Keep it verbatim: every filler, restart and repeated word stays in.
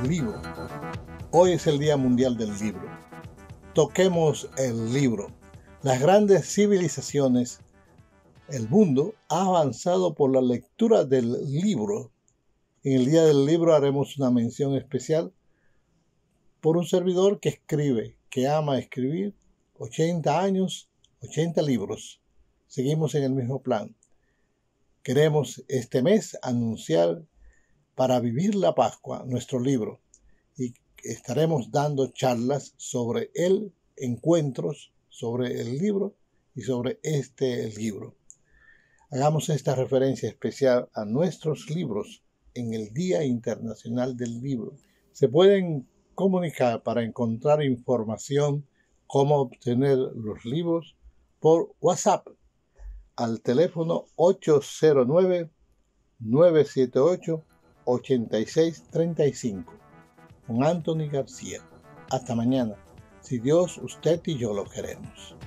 libro. Hoy es el Día Mundial del Libro. Toquemos el libro. Las grandes civilizaciones, el mundo, ha avanzado por la lectura del libro. En el Día del Libro haremos una mención especial por un servidor que escribe, que ama escribir, ochenta años, ochenta libros. Seguimos en el mismo plan. Queremos este mes anunciar Para vivir la Pascua, nuestro libro, y estaremos dando charlas sobre él, encuentros sobre el libro y sobre este libro. Hagamos esta referencia especial a nuestros libros en el Día Internacional del Libro. Se pueden comunicar para encontrar información cómo obtener los libros por WhatsApp al teléfono ocho cero nueve, nueve siete ocho, ochenta y seis treinta y cinco con Anthony García. Hasta mañana, si Dios, usted y yo lo queremos.